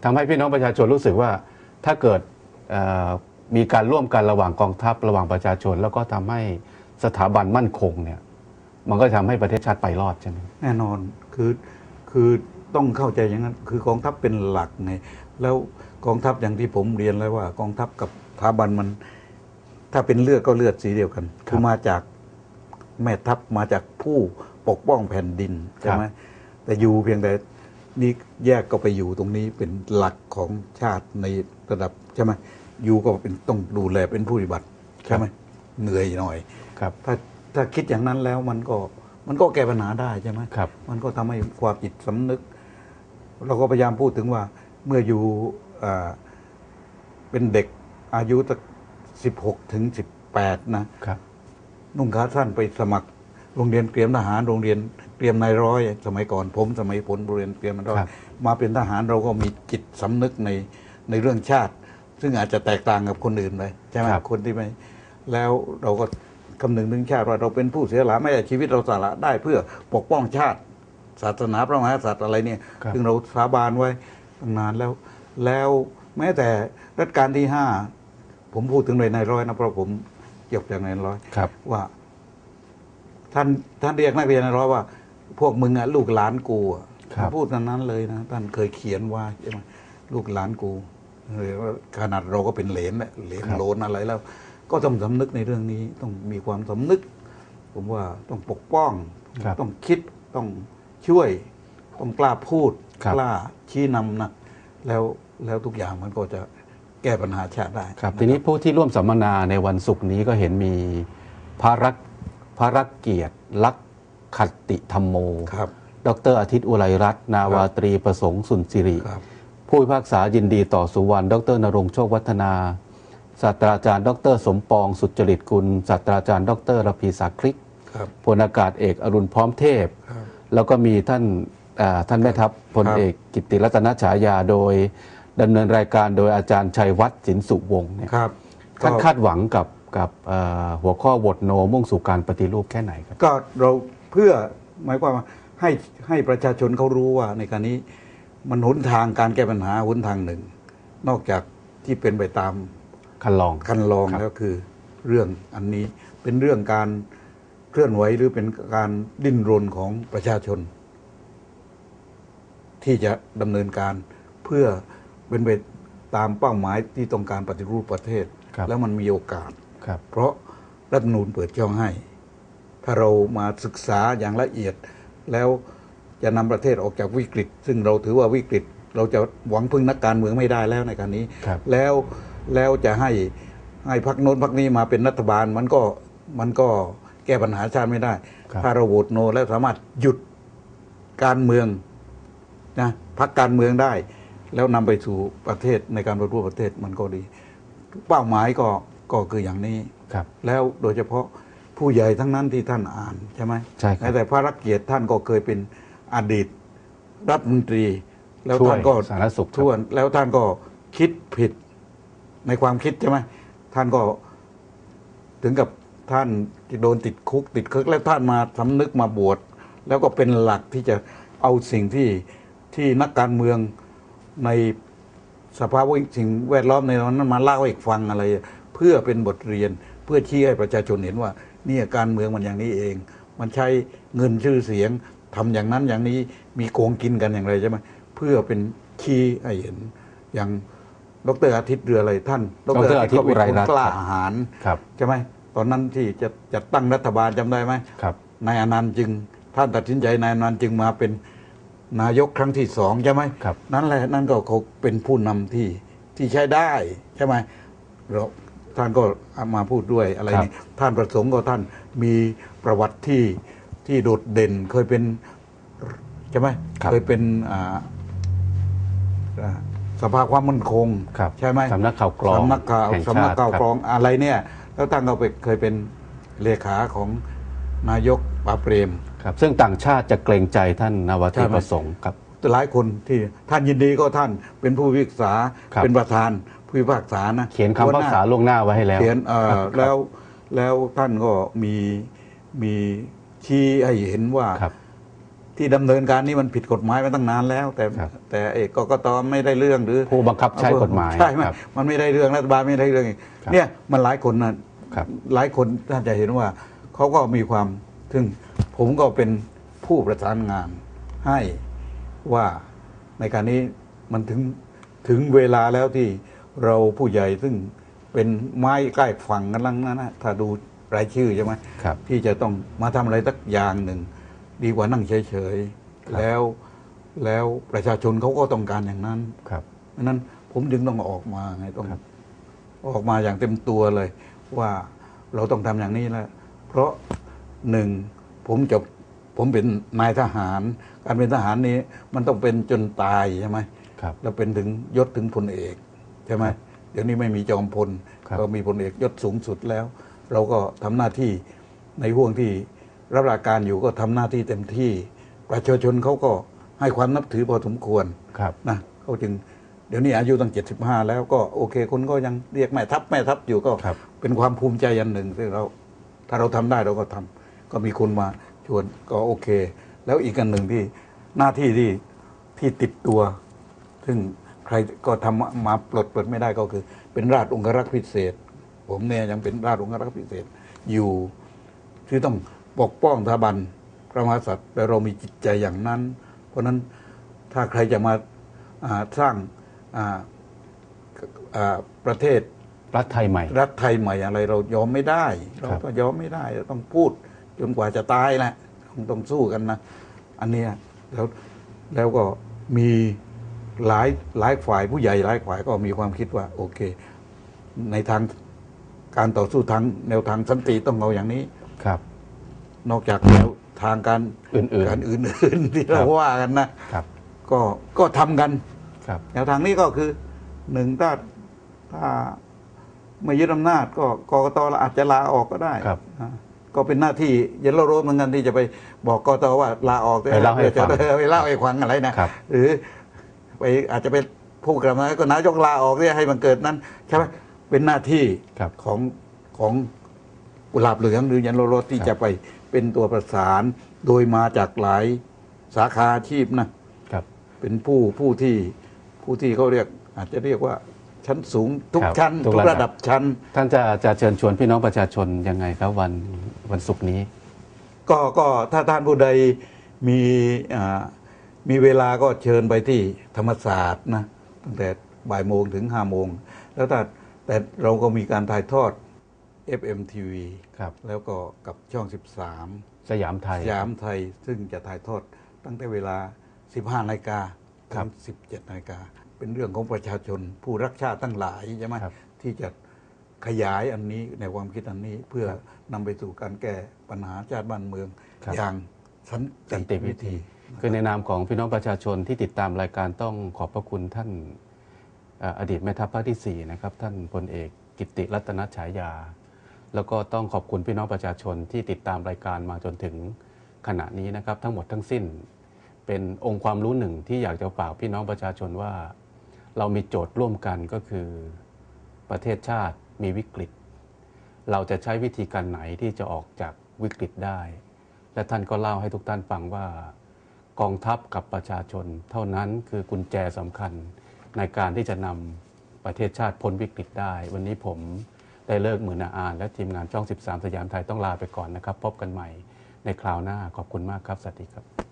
ทำให้พี่น้องประชาชนรู้สึกว่าถ้าเกิดมีการร่วมกันระหว่างกองทัพระหว่างประชาชนแล้วก็ทำให้สถาบันมั่นคงเนี่ยมันก็ทำให้ประเทศชาติไปรอดใช่ไหมแน่นอนคือต้องเข้าใจอย่างนั้นคือกองทัพเป็นหลักไงแล้วกองทัพอย่างที่ผมเรียนแล้วว่ากองทัพกับสถาบันมันถ้าเป็นเลือดก็เลือดสีเดียวกันคือมาจากแม่ทัพมาจากผู้ปกป้องแผ่นดินใช่ไหมแต่อยู่เพียงแต่นี่แยกก็ไปอยู่ตรงนี้เป็นหลักของชาติในระดับใช่ไหมอยู่ก็เป็นต้องดูแลเป็นผู้ปฏิบัติใช่ไหมเหนื่อยหน่อยถ้าคิดอย่างนั้นแล้วมันก็แก้ปัญหาได้ใช่ไหมมันก็ทำให้ความจิตสำนึกเราก็พยายามพูดถึงว่าเมื่ออยู่เป็นเด็กอายุตั้ง16 ถึง 18นะนุ่งขาสั้นไปสมัครโรงเรียนเตรียมทหารโรงเรียนเตรียมนายร้อยสมัยก่อนสมัยผลโรงเรียนเตรียมนายร้อยมาเป็นทหารเราก็มีจิตสำนึกในเรื่องชาติซึ่งอาจจะแตกต่างกับคนอื่นไปใช่ไหมคนที่ไม่แล้วเราก็คำนึงถึงชาติว่าเราเป็นผู้เสียสละไม่ได้ชีวิตเราสละได้เพื่อปกป้องชาติศาสนาพระมหากษัตริย์อะไรเนี่ยซึ่งเราสาบานไว้ตั้งนานแล้วแม้แต่รัชกาลที่5ผมพูดถึงนายร้อยนะเพราะผมเกี่ยวกับนายร้อยว่าท่านเรียกนักเรียนนายร้อยว่าพวกมึงอะลูกหลานกูพูดนั้นเลยนะท่านเคยเขียนว่าใช่ไหมลูกหลานกูขนาดเราก็เป็นเหลนโลนอะไรแล้วก็ต้องสำนึกในเรื่องนี้ต้องมีความสำนึกผมว่าต้องปกป้องต้องคิดต้องช่วยต้องกล้าพูดกล้าชี้นำนะแล้วทุกอย่างมันก็จะแก้ปัญหาชาติได้ครับทีนี้ผู้ที่ร่วมสัมมนาในวันศุกร์นี้ก็เห็นมีพระเกียรติลักขติธรรมโมดร.อาทิตย์อุไรรัตน์นาวาตรีประสงค์สุนทรศิริผู้พิพากษายินดีต่อสุวรรณดร.ณรงค์โชควัฒนาศาสตราจารย์ดร.สมปองสุจริตกุลศาสตราจารย์ดร.ระพีสาคลิกพลอากาศเอกอรุณพร้อมเทพแล้วก็มีท่านแม่ทัพพลเอกกิตติรัตนฉายาโดยดำเนินรายการโดยอาจารย์ชัยวัฒน์สินสุวงศ์เนี่ยท่านคาดหวังกับหัวข้อโหวตโนมุ่งสู่การปฏิรูปแค่ไหนครับก็เราเพื่อหมายความว่าให้ประชาชนเขารู้ว่าในการนี้มันหนทางการแก้ปัญหาหนทางหนึ่งนอกจากที่เป็นไปตามคันลองแล้วคือเรื่องอันนี้เป็นเรื่องการเคลื่อนไหวหรือเป็นการดิ้นรนของประชาชนที่จะดำเนินการเพื่อเป็นไปตามเป้าหมายที่ต้องการปฏิรูปประเทศแล้วมันมีโอกาสเพราะรัฐธรรมนูญเปิดช่องให้ถ้าเรามาศึกษาอย่างละเอียดแล้วจะนำประเทศออกจากวิกฤตซึ่งเราถือว่าวิกฤตเราจะหวังพึ่งนักการเมืองไม่ได้แล้วในการนี้แล้วจะให้พรรคโน้นพรรคนี้มาเป็นรัฐบาลมันก็แก้ปัญหาชาติไม่ได้ถ้าเราโหวตโนแล้วสามารถหยุดการเมืองนะพรรคการเมืองได้แล้วนำไปสู่ประเทศในการปฏิรูปประเทศมันก็ดีเป้าหมายก็คืออย่างนี้แล้วโดยเฉพาะผู้ใหญ่ทั้งนั้นที่ท่านอ่านใช่ไหมใช่แต่พระรักเกียรติท่านก็เคยเป็นอดีตรัฐมนตรีแล้วท่านก็สาธารณสุขท่วนแล้วท่านก็คิดผิดในความคิดใช่ไหมท่านก็ถึงกับท่านโดนติดคุกแล้วท่านมาสำนึกมาบวชแล้วก็เป็นหลักที่จะเอาสิ่งที่นักการเมืองในสภาพสิ่งแวดล้อมในนั้นมาเล่าให้ฟังอะไรเพื่อเป็นบทเรียนเพื่อชี้ให้ประชาชนเห็นว่านี่การเมืองมันอย่างนี้เองมันใช้เงินชื่อเสียงทำอย่างนั้นอย่างนี้มีโกงกินกันอย่างไรใช่ไหมเพื่อเป็นชี้ให้เห็นอย่างดร.อาทิตย์เรืออะไรท่านดร.อาทิตย์ก็เป็นคนกล้าหาญใช่ไหมตอนนั้นที่จะตั้งรัฐบาลจำได้ไหมนายอนันต์จึงท่านตัดสินใจนายอนันต์จึงมาเป็นนายกครั้งที่2ใช่ไหมนั่นแหละนั่นก็เขาเป็นผู้นำที่ใช้ได้ใช่ไหมท่านก็มาพูดด้วยอะไรนี่ท่านประสงค์ก็ท่านมีประวัติที่โดดเด่นเคยเป็นใช่ไหมเคยเป็นสภาความมั่นคงใช่ไหมสำนักข่าวกรองสำนักข่าวกรองอะไรเนี่ยแล้วท่านก็เคยเป็นเลขาของนายกป๋าเปรมซึ่งต่างชาติจะเกรงใจท่านนาวาตรีประสงค์ครับหลายคนที่ท่านยินดีก็ท่านเป็นผู้พิพากษาเป็นประธานผู้พิพากษานะเขียนคำพิพากษาล่วงหน้าไว้ให้แล้วเขียนแล้วท่านก็มีชี้ให้เห็นว่าที่ดำเนินการนี้มันผิดกฎหมายมาตั้งนานแล้ว แต่กกตไม่ได้เรื่องหรือผู้บังคับใช้กฎหมายใช่ไหมมันไม่ได้เรื่องรัฐบาลไม่ได้เรื่องเนี่ยมันหลายคนนะหลายคนท่านจะเห็นว่าเขาก็มีความซึ่งผมก็เป็นผู้ประสานงานให้ว่าในการนี้มันถึงเวลาแล้วที่เราผู้ใหญ่ซึ่งเป็นไม้ใกล้ฝั่งกันลังนั้นนะถ้าดูรายชื่อใช่ไหมที่จะต้องมาทำอะไรสักอย่างหนึ่งดีกว่านั่งเฉยๆแล้วประชาชนเขาก็ต้องการอย่างนั้นเพราะนั้นผมจึงต้องออกมาไงต้องออกมาอย่างเต็มตัวเลยว่าเราต้องทำอย่างนี้แล้วเพราะหนึ่งผมเป็นนายทหารการเป็นทหารนี้มันต้องเป็นจนตายใช่ไหมแล้วเป็นถึงยศถึงพลเอกใช่ไหมเดี๋ยวนี้ไม่มีจอมพลก็มีพลเอกยศสูงสุดแล้วเราก็ทำหน้าที่ในห่วงที่รับราชการอยู่ก็ทำหน้าที่เต็มที่ประชาชนเขาก็ให้ความนับถือพอสมควรนะเขาจึงเดี๋ยวนี้อายุตั้ง75แล้วก็โอเคคนก็ยังเรียกแม่ทัพอยู่ก็เป็นความภูมิใจอันหนึ่งที่เราถ้าเราทำได้เราก็ทำก็มีคนมาชวนก็โอเคแล้วอีกอันหนึ่งที่หน้าที่ที่ติดตัวซึ่งใครก็ทำมาปลดไม่ได้ก็คือเป็นราชองครักษ์พิเศษผมเนี่ยยังเป็นราชองครักษ์พิเศษอยู่ที่ต้องปกป้องสถาบันพระมหากษัตริย์แต่เรามีจิตใจอย่างนั้นเพราะนั้นถ้าใครจะมาสร้างประเทศรัฐไทยใหม่อะไรเรายอมไม่ได้เราก็ยอมไม่ได้ต้องพูดจนกว่าจะตายแหละต้องสู้กันนะอันนี้แล้วก็มีหลายฝ่ายผู้ใหญ่หลายฝ่ายก็มีความคิดว่าโอเคในทางการต่อสู้แนวทางสันติต้องเอาอย่างนี้นอกจากแนวทางการอื่นที่เราว่ากันนะก็ทำกันแนวทางนี้ก็คือหนึ่งถ้าไม่ยึดอำนาจก็กกตอาจจะลาออกก็ได้ก็เป็นหน้าที่เย็นโรเหมือนกันที่จะไปบอกกกตว่าลาออกไปเล่าให้ฟังอะไรนะหรือไปอาจจะเป็นผู้กำกับก็นายกลาออกเนี่ยให้มันเกิดนั้นใช่ไหมเป็นหน้าที่ของกุหลาบเหลืองหรือยันโรที่จะไปเป็นตัวประสานโดยมาจากหลายสาขาอาชีพนะเป็นผู้ที่เขาเรียกอาจจะเรียกว่าชั้นสูงทุกชั้นทุกระดับชั้นท่านจะเชิญชวนพี่น้องประชาชนยังไงครับวันศุกร์นี้ก็ถ้าท่านผู้ใดมีเวลาก็เชิญไปที่ธรรมศาสตร์นะตั้งแต่บ่ายโมงถึง5 โมงแล้วแต่เราก็มีการถ่ายทอด FM TV แล้วก็กับช่อง13 สยามไทยซึ่งจะถ่ายทอดตั้งแต่เวลา 15 นาฬิกาถึง 17 นาฬิกาเป็นเรื่องของประชาชนผู้รักชาติตั้งหลายใช่ไหมที่จะขยายอันนี้ในความคิดอันนี้เพื่อนำไปสู่การแก้ปัญหาชาติบ้านเมืองอย่างสันติวิธีคือในนามของพี่น้องประชาชนที่ติดตามรายการต้องขอบพระคุณท่านอดีตแม่ทัพภาคที่4นะครับท่านพลเอกกิตติรัตนฉายาแล้วก็ต้องขอบคุณพี่น้องประชาชนที่ติดตามรายการมาจนถึงขณะนี้นะครับทั้งหมดทั้งสิ้นเป็นองค์ความรู้หนึ่งที่อยากจะฝากพี่น้องประชาชนว่าเรามีโจทย์ร่วมกันก็คือประเทศชาติมีวิกฤตเราจะใช้วิธีการไหนที่จะออกจากวิกฤตได้และท่านก็เล่าให้ทุกท่านฟังว่ากองทัพกับประชาชนเท่านั้นคือกุญแจสำคัญในการที่จะนำประเทศชาติพ้นวิกฤตได้วันนี้ผมได้เลิกหมื่นอาอานและทีมงานช่อง13สยามไทยต้องลาไปก่อนนะครับพบกันใหม่ในคราวหน้าขอบคุณมากครับสวัสดีครับ